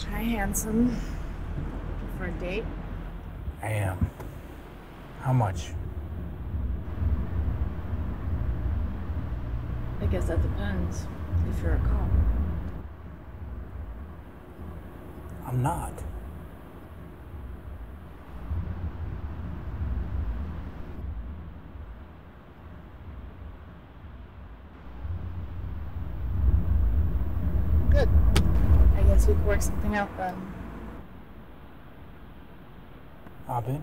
Hi, handsome. For a date? I am. How much? I guess that depends. If you're a cop. I'm not. Good. I guess we could work something out then. Hop in.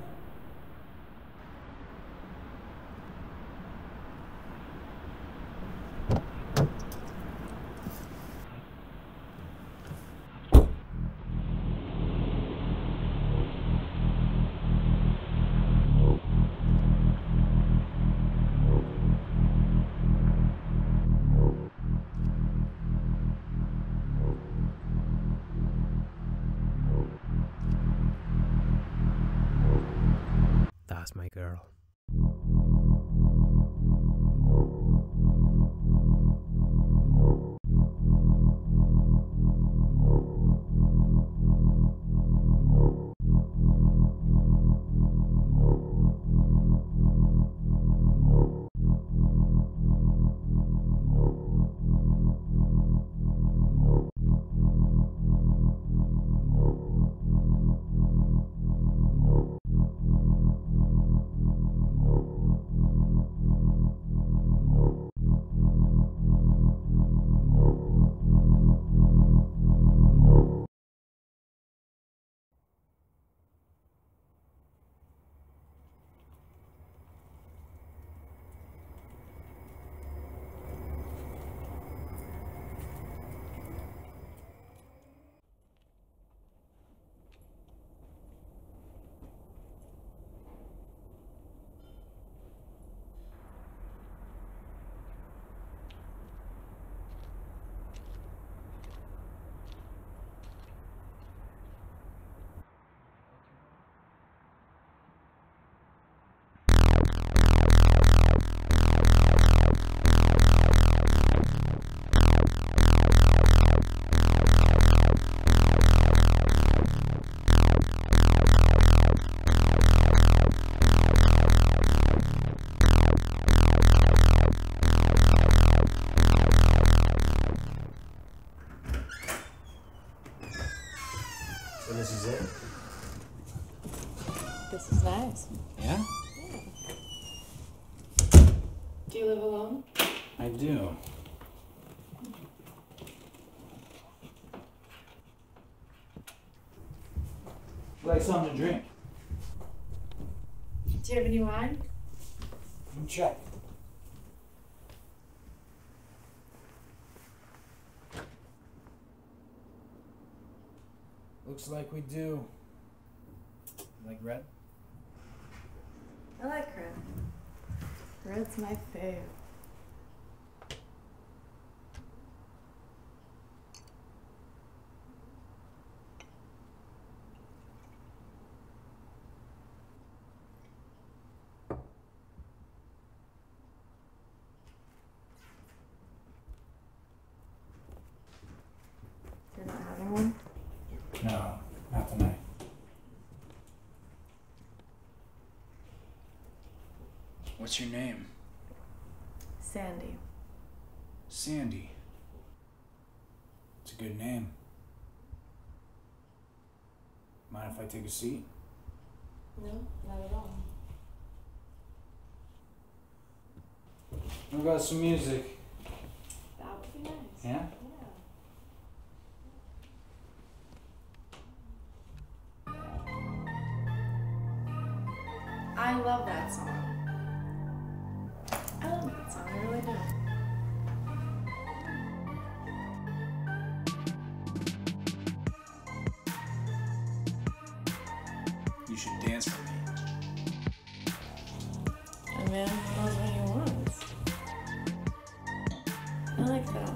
That's my girl. So this is it? This is nice. Yeah? Do you live alone? I do. Like something to drink? Do you have any wine? Let me check. Looks like we do. Like red? I like red. Red's my fave. You're not having one? No, not tonight. What's your name? Sandy. Sandy. It's a good name. Mind if I take a seat? No, not at all. What about some music? That would be nice. Yeah? Yeah. I love that song. I love that song, I really do. You should dance for me. A man knows what he wants. I like that.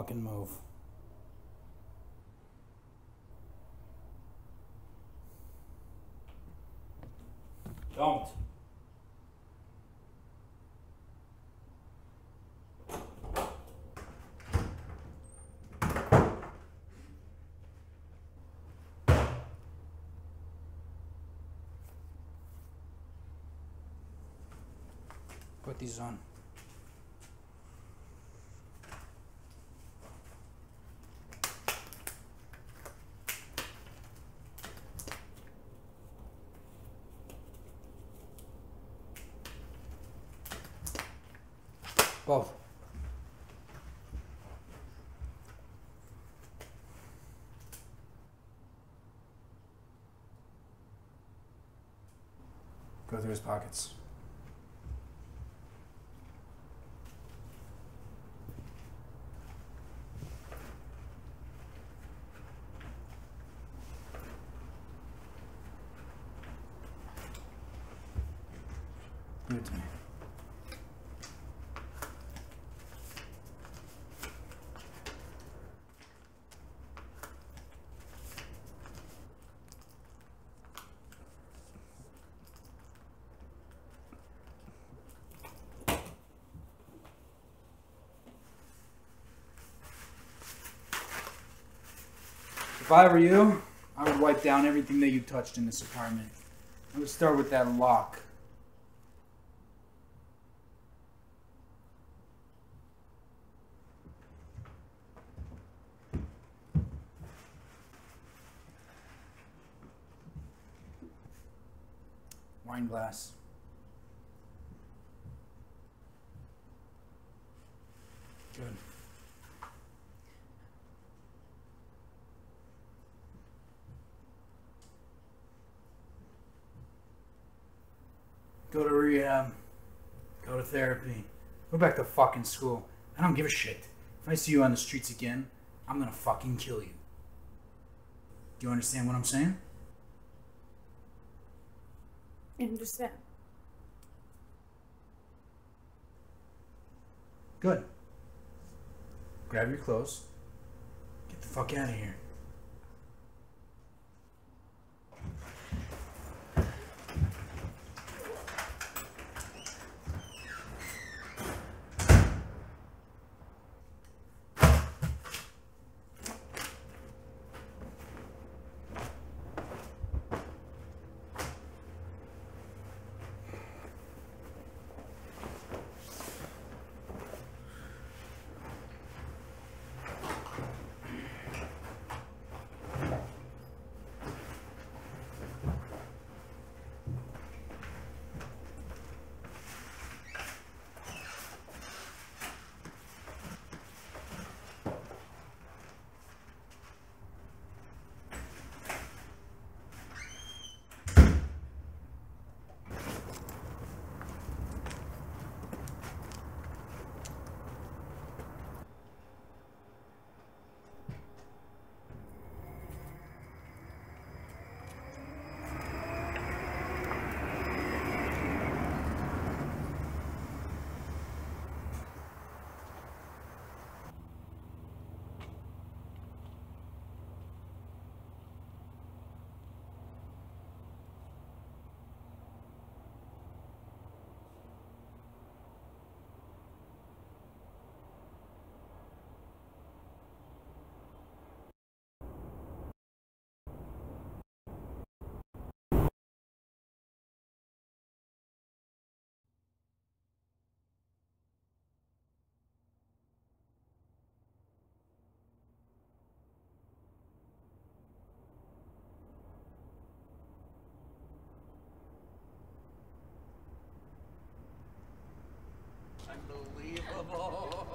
fucking move. Don't. Put these on. Both. Go through his pockets. Give it to me. If I were you, I would wipe down everything that you touched in this apartment. I would start with that lock. Wine glass. Good. Go to rehab. Go to therapy. Go back to fucking school. I don't give a shit. If I see you on the streets again, I'm gonna fucking kill you. Do you understand what I'm saying? I understand. Good. Grab your clothes. Get the fuck out of here. Unbelievable.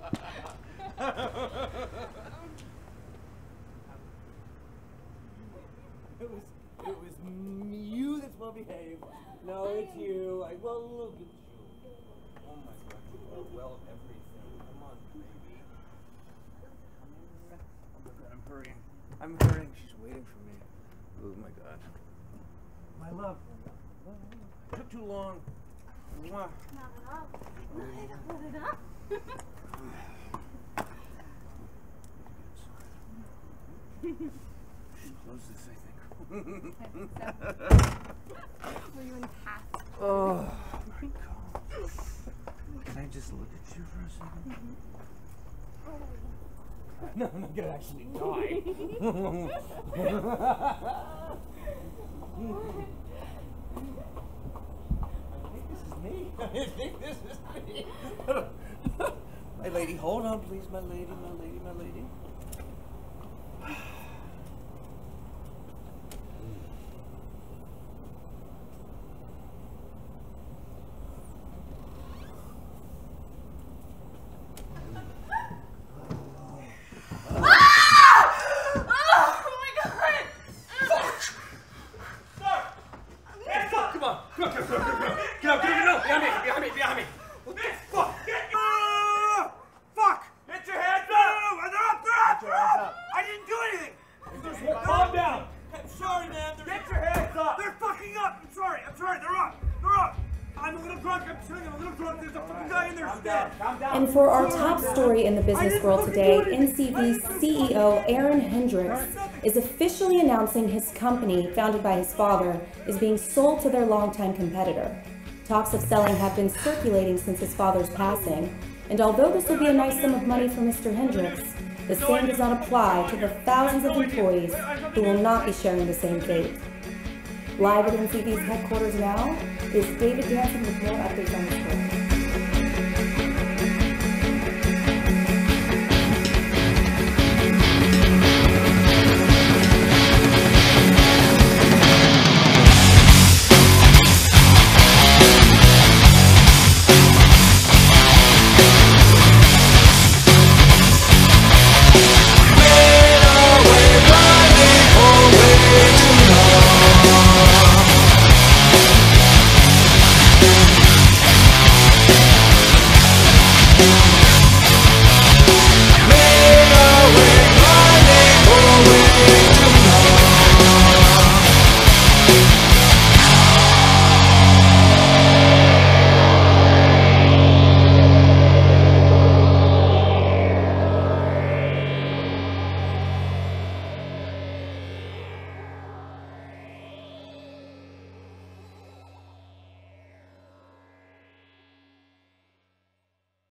It was you that's well behaved. No, it's you. Well, look at you. Oh my God, you are well everything. Come on, baby. Oh my God, I'm hurting. I'm hurting. She's waiting for me. Oh my God. My love. It took too long. Mwah. Not at all. Not at all. Close this, I think. I think so. Were you in past? Oh my god. Can I just look at you for a second? No, I'm not gonna actually die. I think this is me. My lady, hold on, please, my lady, my lady, my lady. And for our top story in the business world today, NCV's CEO Aaron Hendricks is officially announcing his company, founded by his father, is being sold to their longtime competitor. Talks of selling have been circulating since his father's passing, and although this will be a nice sum of money for Mr. Hendricks, the same does not apply to the thousands of employees who will not be sharing the same fate. Live at NCV's headquarters now is David Danson with more updates on the story.